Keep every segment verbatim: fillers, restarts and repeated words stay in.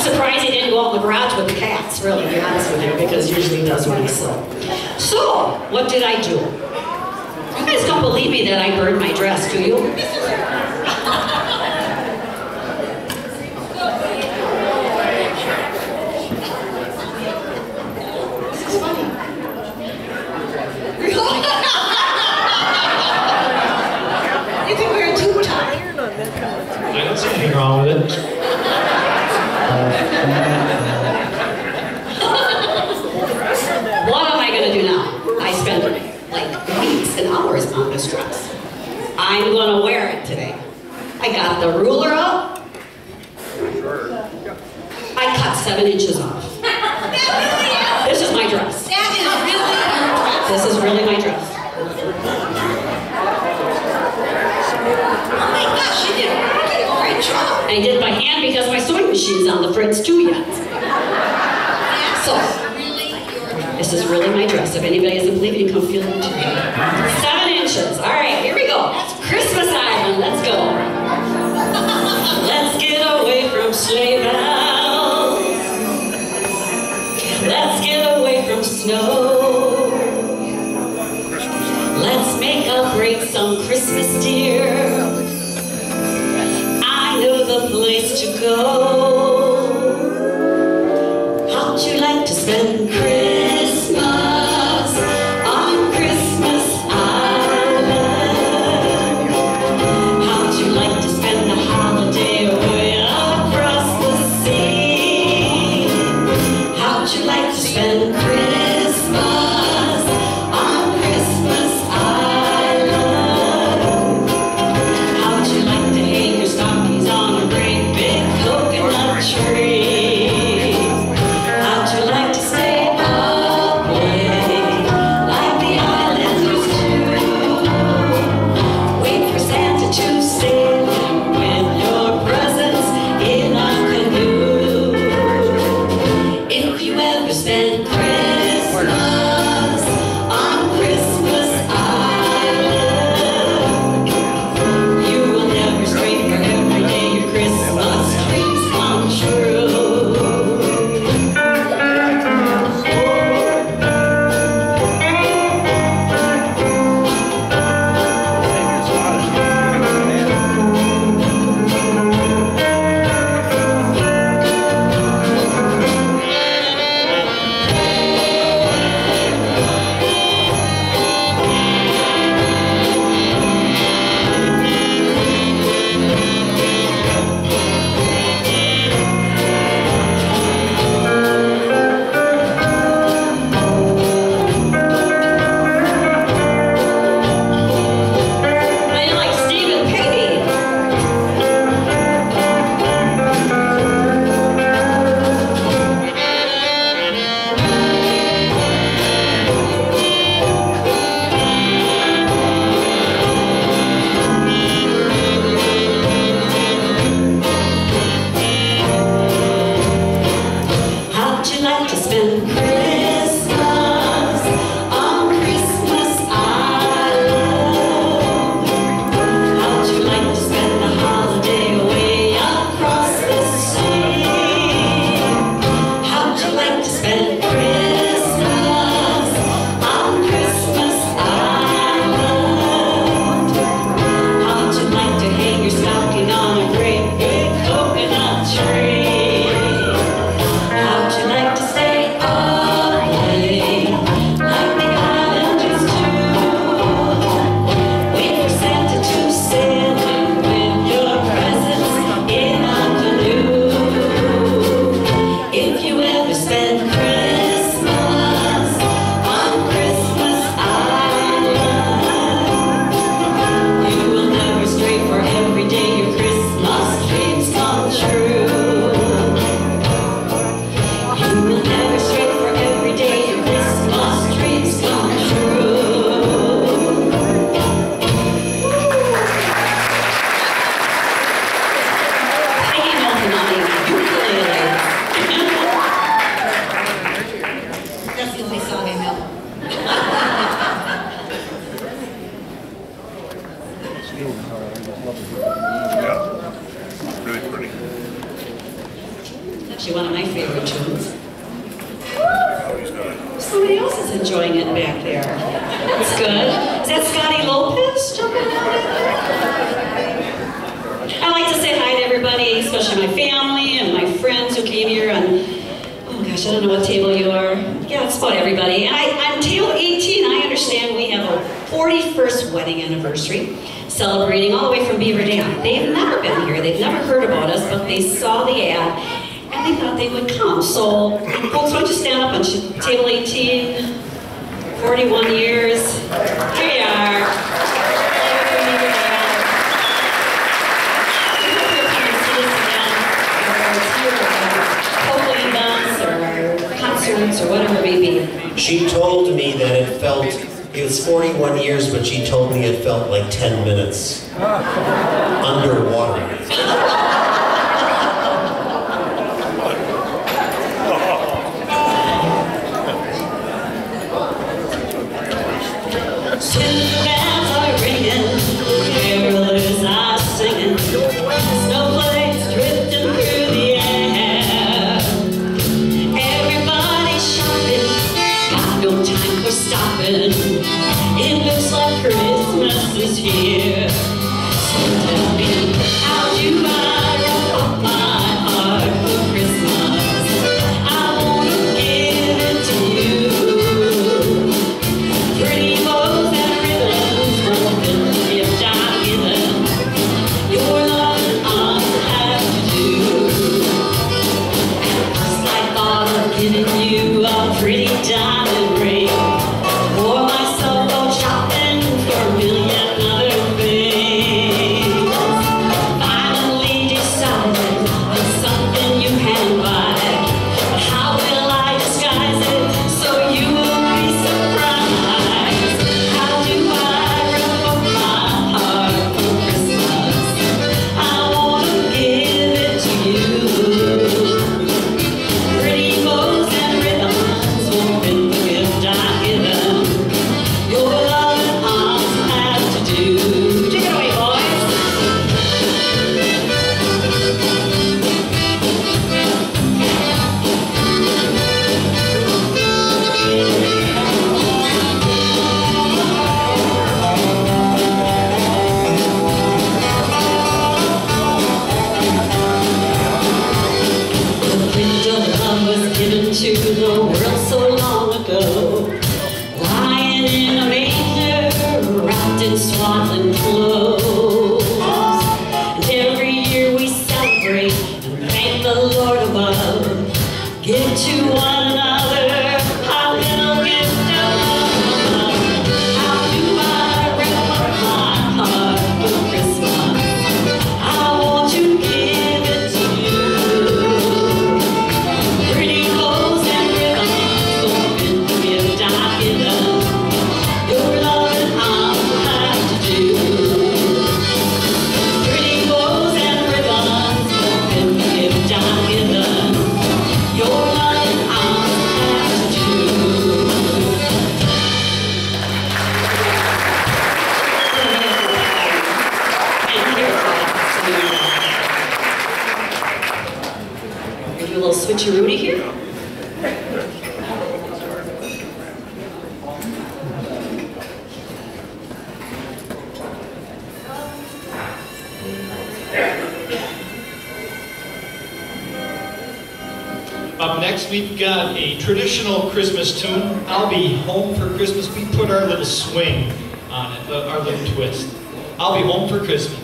surprised he didn't go out in the garage with the cats, really, to be honest with you, because usually he does when he's slow. So, what did I do? You guys don't believe me that I burned my dress, do you? This is funny. You can wear a tube top. I don't see anything wrong with it. What am I going to do now? I spent like weeks and hours on this dress. I'm going to wear it today. I got the ruler up. I cut seven inches off. This is my dress. This is really my dress. Oh my gosh, you did a great job. I did it by hand because my sewing machine's on the fritz too yet. So, this is really my dress. If anybody isn't believing, you come feel it too. Seven inches. All right, here we go. Christmas Island. Let's go. Let's get away from sleigh bells. Let's get away from snow. Let's make a break some Christmas, dear. I know the place to go. How'd you like to spend Christmas on Christmas Island? How'd you like to spend the holiday away across the sea? How'd you like to spend Christmas on Christmas Island? How'd you like to hang your stockings on a great big coconut tree? How'd you like to stay up late like the islanders do? Wait for Santa to sail with your presents in a canoe. If you ever spend Christmas Actually, one of my favorite tunes. Somebody else is enjoying it back there. That's good. Is that Scotty Lopez jumping out there? I like to say hi to everybody, especially my family and my friends who came here on, oh gosh, I don't know what table you are. Yeah, it's about everybody. And I, on table eighteen, I understand we have a forty-first wedding anniversary, celebrating all the way from Beaver Dam. They've never been here, they've never heard about us, but they saw the ad and they thought they would come. So, folks, why don't you stand up on table eighteen, forty-one years. Here you are. Or whatever it may be. She told me that it felt, it was forty-one years, but she told me it felt like ten minutes underwater. Tin bells are ringing, carolers are singing, snowflakes drifting through the air. Everybody's shopping, got no time for stopping. It looks like Christmas is here. So tell me, how do I wrap up my heart for Christmas? I wanna give it to you. Pretty bows and ribbons, open the gift I've given. Your love and arms have to do. At first I thought of giving you a pretty diamond ring. For myself, go shopping for a million other things. Finally decided on something you can buy. But how will I disguise it so you will be surprised? How do I wrap up my heart for Christmas? I wanna give it to you. Pretty bows and ribbons, open the gift I've given. Your love and arms have to do. Take it away, boys. The gift of love was given to the world so long ago. Lying in a manger, wrapped in swaddling clothes. And every year we celebrate and thank the Lord above. Give to one another our little gift of love. How do I wrap up my heart for Christmas? I want to give it to you. Pretty bows and ribbons, open the gift I've given. Your love and arms have to do. Pretty bows and ribbons, open the gift I've given. Your love and arms have to do. And here's what. We'll do a little switcheroo here. Up next, we've got a traditional Christmas tune. I'll Be Home for Christmas. We put our little swing on it, uh, our little twist. I'll be home for Christmas.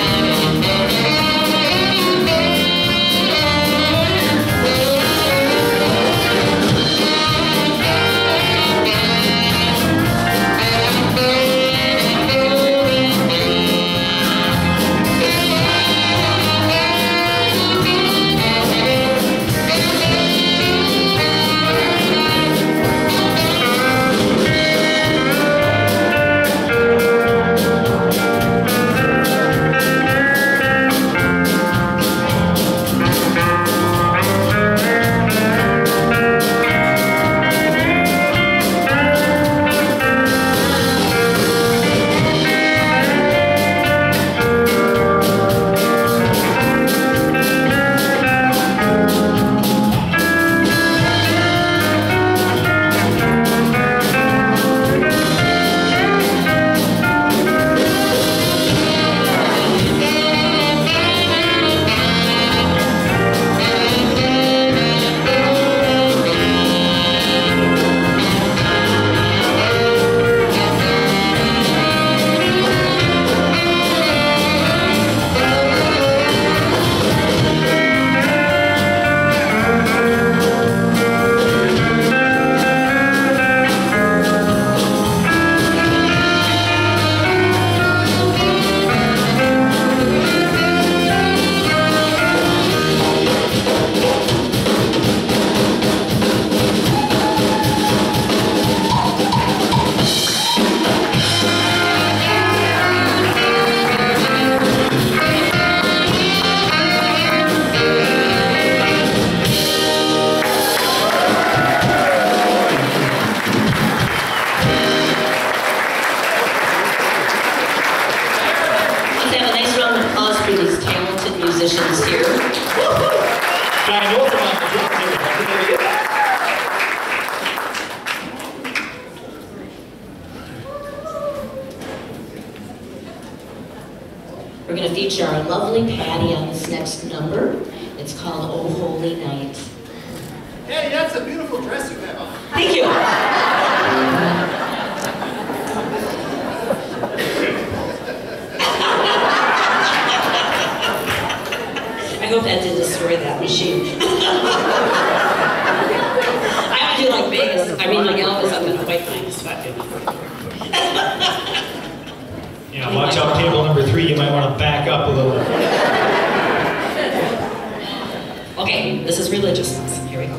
Thank We're going to feature our lovely Patty on this next number. It's called Oh Holy Night. Patty, that's a beautiful dress you have on. Thank you. I hope that didn't destroy that machine. I would do like Vegas. I mean, like Elvis up in a white thing. Yeah, watch out, table number three. You might want to back up a little. Okay, this is religious. Here we go.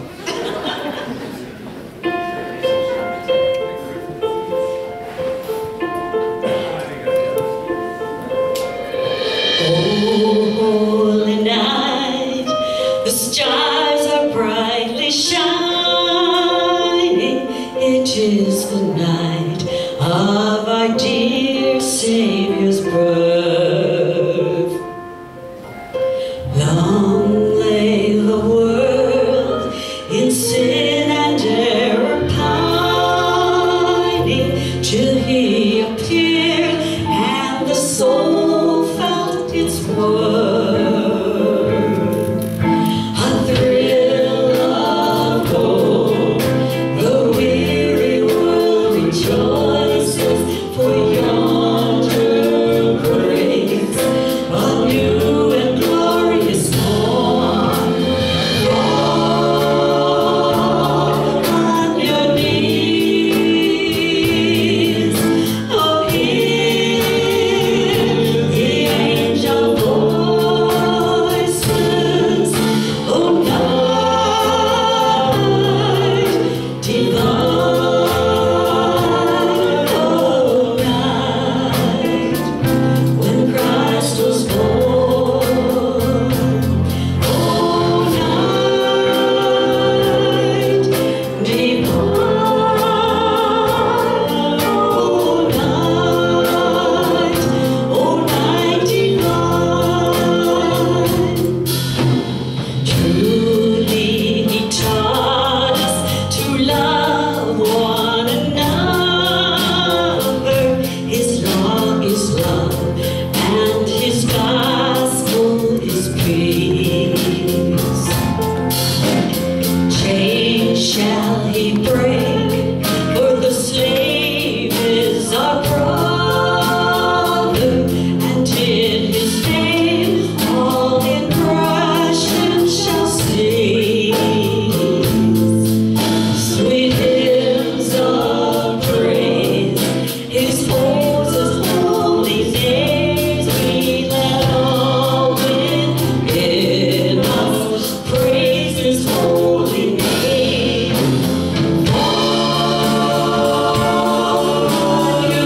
Holy night, the stars are brightly shining. It is the night of our dear Savior's birth. Long lay the world in sin and error pining, till He appeared and the soul felt its worth. A thrill of hope, the weary world rejoices, for yonder breaks a new and glorious morn. Fall on your knees, oh, hear the angel voices, oh, night divine, oh, night when Christ was born, oh, night divine, oh, night, oh, night divine. Truly He taught us to love one another. His law is love, and His gospel is peace. Chains shall He break, for the slave is our brother, and in His name all oppression shall cease. Sweet hymns of praise, His forces holy days, we let all within us praise His holy name. Fall on your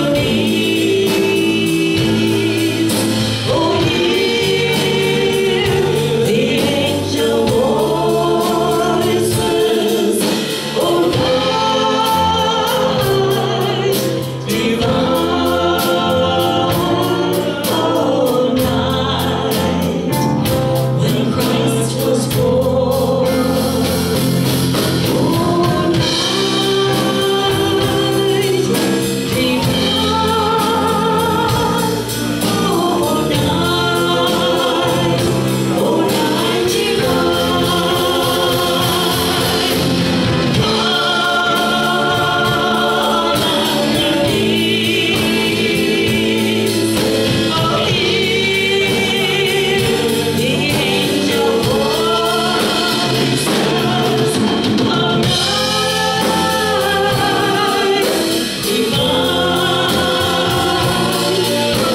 knees, oh, hear the angel voices, oh, night divine, oh, night when Christ was born, oh, night divine, oh, night, oh, night divine. Fall on your knees, oh, hear the angel voices, oh, night divine, oh,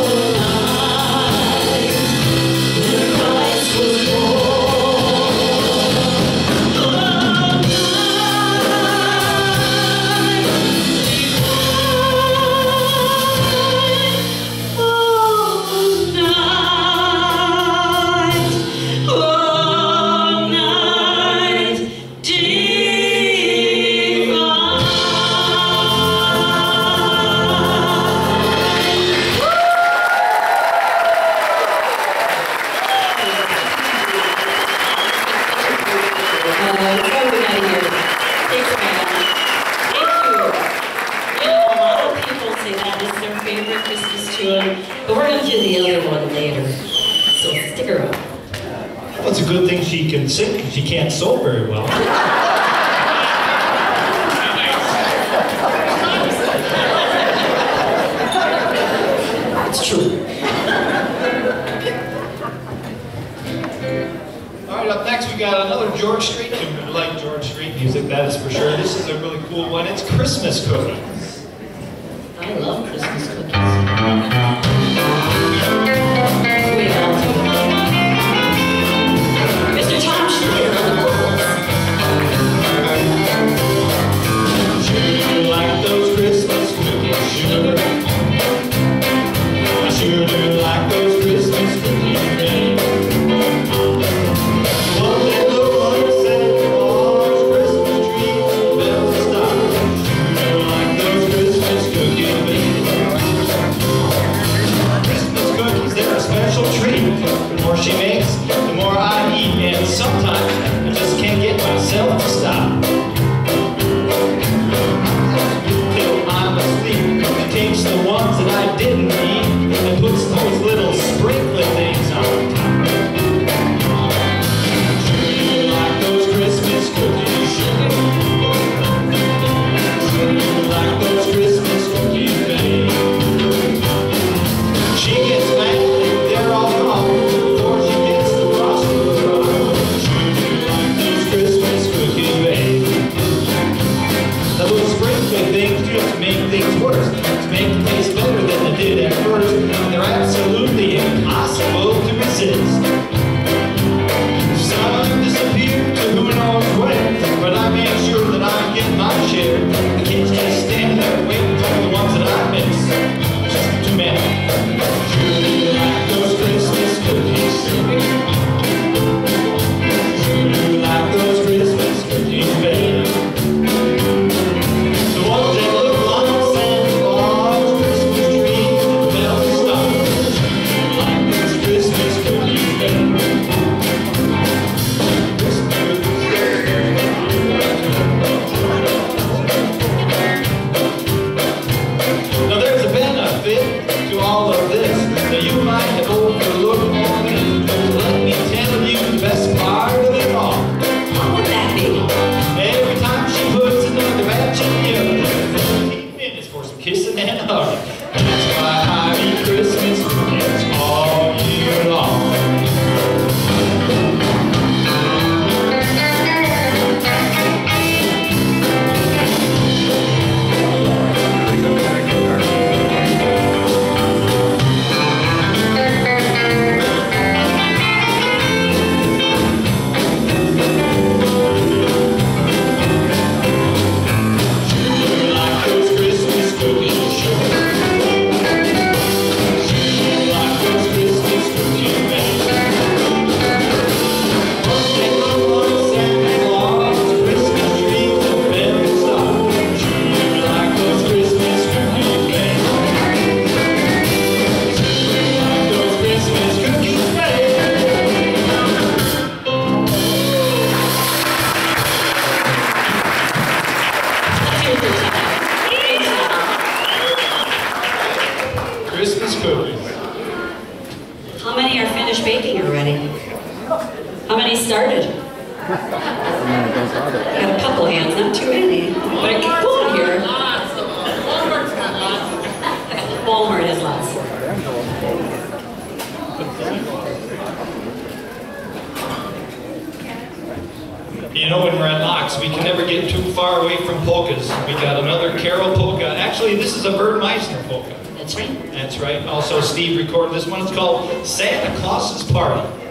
night when Christ was born, oh, night Christmas tune. But we're going to do the other one later. So stick around. Well, it's a good thing she can sing because she can't sew very well. It's true. All right, up next we got another George Strait tune. We like George Strait music, that is for sure. This is a really cool one. It's Christmas Cookies. I love Christmas cookies. We all do. Mister Tom Schneer on the vocals. Sure do like those Christmas cookies, sugar. I sure do like those Christmas cookies, babe. One that look like Santa Claus, Christmas tree, bells and stars. Sure do like those Christmas cookies, babe. Christmas cookies, they're a special treat. The more she makes, the more I eat, and sometimes I just can't get myself to stop. Till I'm asleep, she takes the ones that I didn't eat and puts those little sprinkly things on top. Sure do like those Christmas cookies, sugar. Sure do like those Christmas cookies, babe. She gets mad if they're all gone before she gets the frosting on. Sure do like those Christmas cookies, babe. Now those sprinkly things just make things worse. To make them taste better than they did at first. They're absolutely impossible to resist. Some disappear to who knows when, but I make sure that I get my share. I can't just stand there waiting for the ones that I miss. Just too many. Sure do like those Christmas cookies, sugar. Sure do like those Christmas cookies, babe. The ones that look like Santa Claus, Christmas tree, bells and stars. Sure do like those Christmas cookies, babe. Now there's a benefit to all of this that you might have overlooked on it. Let me tell you the best part of it all. What would that be? Every time she puts another batch in the oven, fifteen minutes for some kissing and hugging. That's why I eat Christmas cookies all year long. Christmas cookies. How many are finished baking already? How many started? Got a couple hands, not too many. But I keep going here. Walmart has lots. You know, when we're at Locks, we can never get too far away from polkas. We got another Carol polka. Actually, this is a Bert Meisner polka. That's right. That's right. Also, Steve recorded this one. It's called Santa Claus's Party.